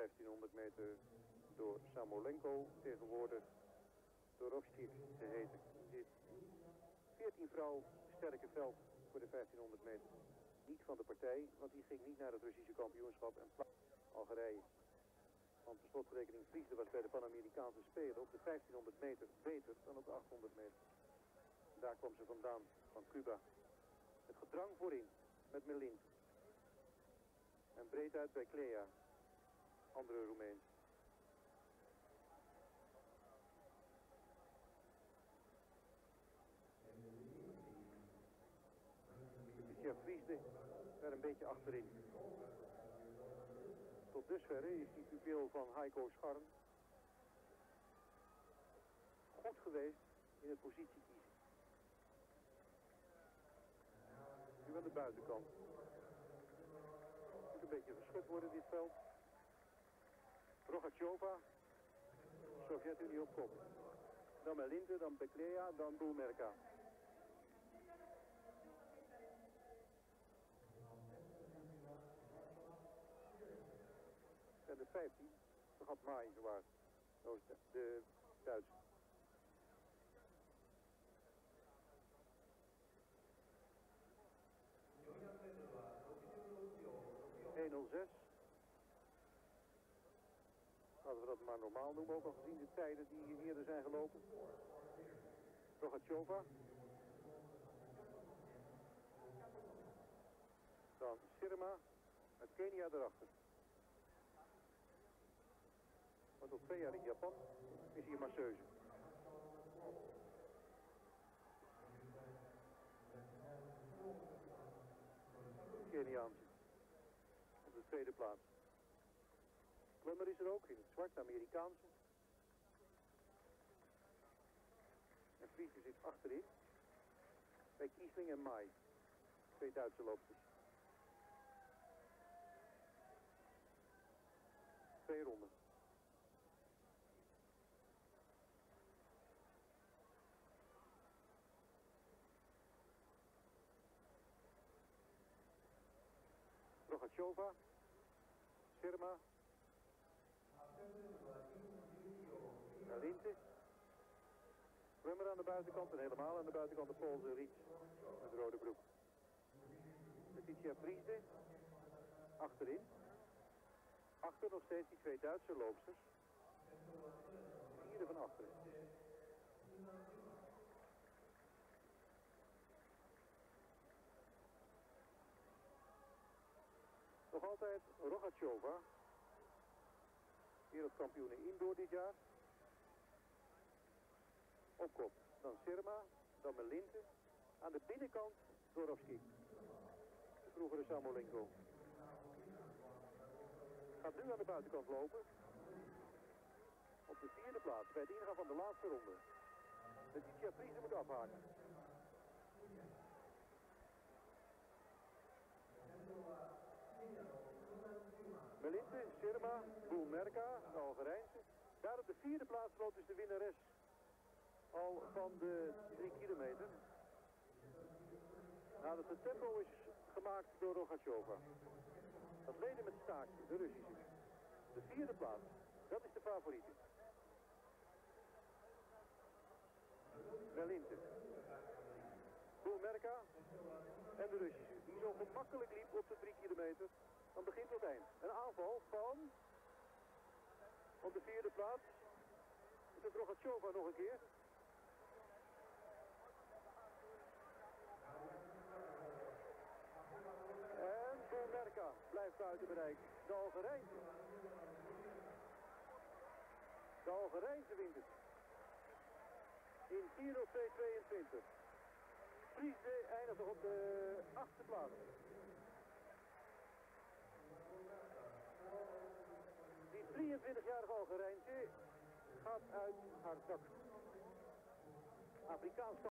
1500 meter door Samolenko, tegenwoordig Dorovskik geheten. Dit 14 vrouw sterke veld voor de 1500 meter. Niet van de partij, want die ging niet naar het Russische kampioenschap en Algerije. Want de slotverrekening Friesde was bij de Pan-Amerikaanse Spelen op de 1500 meter beter dan op de 800 meter. Daar kwam ze vandaan, van Cuba. Het gedrang voorin, met Melin. En breed uit bij Klea, andere Roemeen. Letitia Friesde daar een beetje achterin. Tot dusver is die pupil van Heiko Scharn goed geweest in het positie kiezen. Nu aan de buitenkant. Moet een beetje geschud worden dit veld. Rogachova, Sovjet-Unie op kop. Dan Melinte, dan Beklea, dan Bulmerka. En de 15, dan gaat Maai zwaar. Dat is de Duitse. (1:06). Laten we dat maar normaal noemen, ook al gezien de tijden die hier eerder zijn gelopen. Rogachova. Dan Sirma met Kenia erachter. Want al 2 jaar in Japan is hier masseuse. Keniaanse. Op de tweede plaats. Klemmer is er ook in het zwart, Amerikaanse. En Friesje zit achterin. Bij Kiesling en Mai. 2 Duitse loopsters. 2 ronden. Rogachova, Sirma, Melinte, Rummer aan de buitenkant en helemaal aan de buitenkant de Poolse Riet met de rode broek. Letitia Friesde, achterin. Achter nog steeds die 2 Duitse loopsters. Vierde van achteren. Nog altijd Rogachova, wereldkampioen indoor dit jaar. Op kop, dan Sirma, dan Melinte. Aan de binnenkant Dorovskik, de vroegere Samolenko. Gaat nu aan de buitenkant lopen. Op de 4e plaats, bij het ingaan van de laatste ronde. Letitia Friesde moet afhaken. Melinte, Sirma, Bulmerka, de Algerijnse. Daar op de 4e plaats loopt dus de winnares al van de 3 kilometer. Nadat het tempo is gemaakt door Rogachova. Dat leden met staak, de Russische. De 4e plaats, dat is de favoriete. Melinte, Bulmerka en de Russische. Die zo gemakkelijk liep op de 3 kilometer. Van begin tot eind. Een aanval van op de 4e plaats. Het is Rogachova nog een keer. En Bulmerka blijft buiten bereik. De Algerijnse. De Algerijnse wint het. In 4:02:22. Friesde eindigt nog op de 8e plaats. Die 23-jarige Algerijnse gaat uit haar dak. Afrikaans